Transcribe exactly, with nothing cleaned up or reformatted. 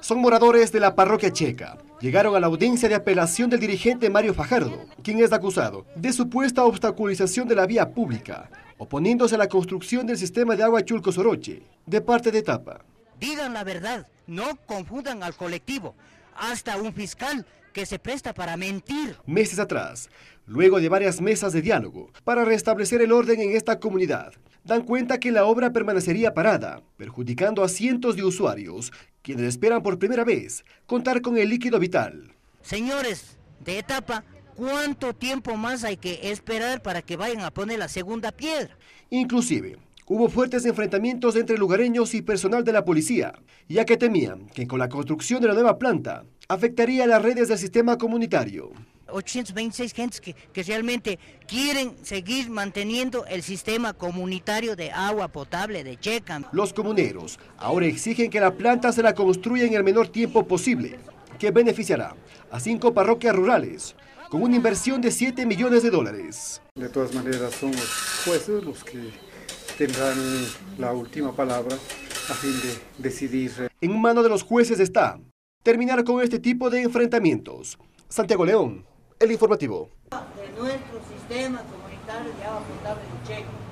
Son moradores de la parroquia checa. Llegaron a la audiencia de apelación del dirigente Mario Fajardo, quien es acusado de supuesta obstaculización de la vía pública, oponiéndose a la construcción del sistema de agua Chulco-Soroche, de parte de Etapa. Digan la verdad, no confundan al colectivo, hasta un fiscal que se presta para mentir. Meses atrás, luego de varias mesas de diálogo para restablecer el orden en esta comunidad, dan cuenta que la obra permanecería parada, perjudicando a cientos de usuarios, quienes esperan por primera vez contar con el líquido vital. Señores de Etapa, ¿cuánto tiempo más hay que esperar para que vayan a poner la segunda piedra? Inclusive, hubo fuertes enfrentamientos entre lugareños y personal de la policía, ya que temían que con la construcción de la nueva planta afectaría las redes del sistema comunitario. ochocientos veintiséis gentes que, que realmente quieren seguir manteniendo el sistema comunitario de agua potable de Checa. Los comuneros ahora exigen que la planta se la construya en el menor tiempo posible, que beneficiará a cinco parroquias rurales, con una inversión de siete millones de dólares. De todas maneras son los jueces los que tendrán la última palabra a fin de decidir. En manos de los jueces está terminar con este tipo de enfrentamientos. Santiago León, El Informativo. De nuestro sistema comunitario de agua potable de Checa.